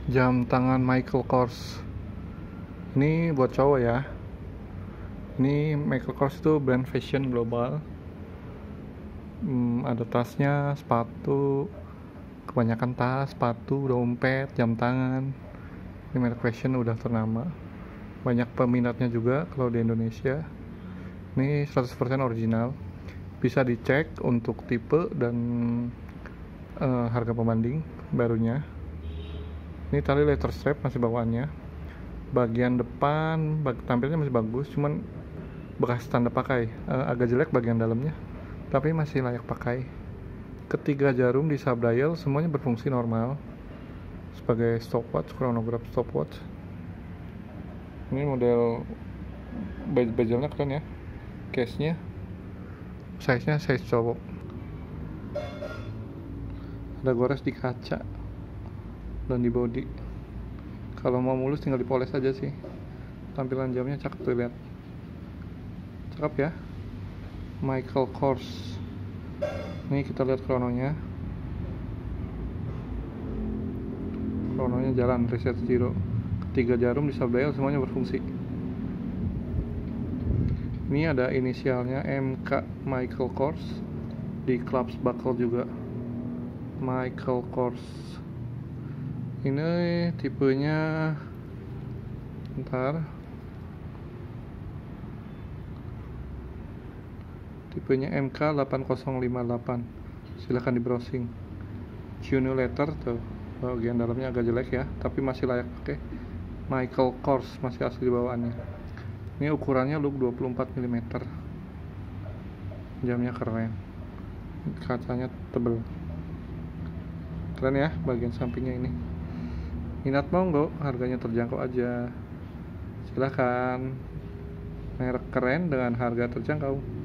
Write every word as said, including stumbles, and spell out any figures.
Jam tangan Michael Kors. Ini buat cowok ya. Ini Michael Kors itu brand fashion global. Hmm, ada tasnya, sepatu, kebanyakan tas, sepatu, dompet, jam tangan. Ini merek fashion udah ternama. Banyak peminatnya juga kalau di Indonesia. Ini seratus persen original. Bisa dicek untuk tipe dan uh, harga pembanding barunya. Ini tali leather strap masih bawaannya. Bagian depan bag, tampilnya masih bagus, cuman bekas tanda pakai. Uh, agak jelek bagian dalamnya, tapi masih layak pakai. Ketiga jarum di sub dial semuanya berfungsi normal sebagai stopwatch, chronograph stopwatch. Ini model bezelnya keren ya. Case-nya, size-nya size cowok. Ada gores di kaca dan di body. Kalau mau mulus tinggal dipoles aja sih. Tampilan jamnya cakep tuh, lihat. Cakep ya. Michael Kors. Ini kita lihat krononya. Krononya jalan reset zero. Ketiga jarum di sub dial semuanya berfungsi. Ini ada inisialnya M K Michael Kors. Di clutch buckle juga Michael Kors. Ini tipenya ntar tipenya M K delapan nol lima delapan. Silahkan di browsing. Juno letter tuh, bagian dalamnya agak jelek ya, tapi masih layak pakai. Michael Kors masih asli bawaannya. Ini ukurannya loop dua puluh empat milimeter. Jamnya keren, kacanya tebel, keren ya bagian sampingnya ini. Minat monggo, harganya terjangkau aja. Silahkan, merek keren dengan harga terjangkau.